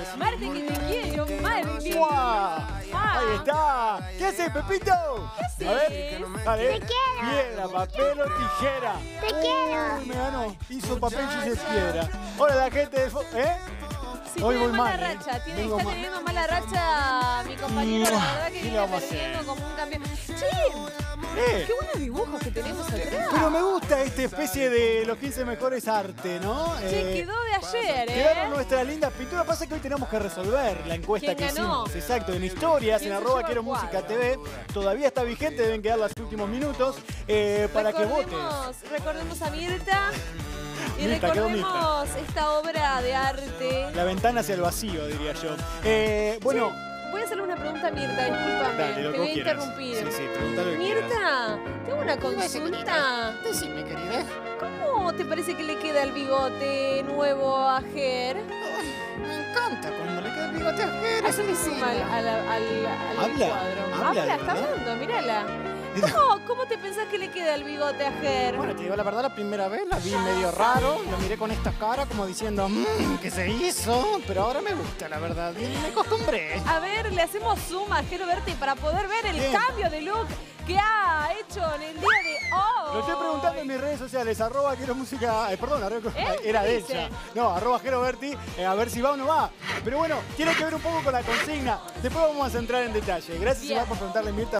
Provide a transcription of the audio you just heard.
Marte que te quiero, Marte. ¡Guau! Ahí está. ¿Qué haces, Pepito? ¿Qué A ver, haces? dale. Te quiero. Piedra, papel o tijera. Te quiero. Uy, me ganó. Hizo papel, yo hice piedra. Hola, la gente del... ¿Eh? Sí, Hoy tiene voy mala mal, racha, Vengo está mal. teniendo mala racha mi compañero, la verdad que ¿Qué le viene vamos a hacer? perdiendo como un campeón. Che, qué buenos dibujos que tenemos atrás. Pero me gusta esta especie de los 15 mejores arte, ¿no? Che, quedó de ayer, Quedaron nuestras lindas pinturas. Pasa que hoy tenemos que resolver la encuesta ¿Quién que ganó? hicimos. Exacto, en historias, ¿Quién en se arroba lleva quiero el música cuadro? TV. Todavía está vigente, deben quedar los últimos minutos para que votes. Recordemos a Mirta y Mirta, quedó Mirta. recordemos esta obra de arte. La ventana hacia el vacío, diría yo. Bueno, Voy a hacerle una pregunta a Mirta, discúlpame, dale, lo te que voy a vos quieras. interrumpir. Sí, sí, preguntá lo que quieras. Mirta, tengo una consulta. Decime, querida. ¿Cómo te parece que le queda el bigote nuevo a Ger? Ay, me encanta cuando le queda el bigote a Ger. Haceme zoom al Habla, cuadro. habla, Está ¿verdad? hablando, mírala. ¿Cómo te pensás que le queda el bigote a Ger? Bueno, te digo la verdad, la primera vez la vi medio raro, lo miré con esta cara como diciendo, ¿qué se hizo? Pero ahora me gusta, la verdad, y me acostumbré. A ver, le hacemos zoom a Ger Berti para poder ver el Bien. cambio de look que ha hecho en el día de hoy. Lo estoy preguntando en mis redes sociales, arroba quiero música, perdón, era ¿Qué de dice? ella. No, arroba Jero Berti, a ver si va o no va. Pero bueno, tiene que ver un poco con la consigna. Después vamos a entrar en detalle. Gracias Bien. Iván por preguntarle, Mirta.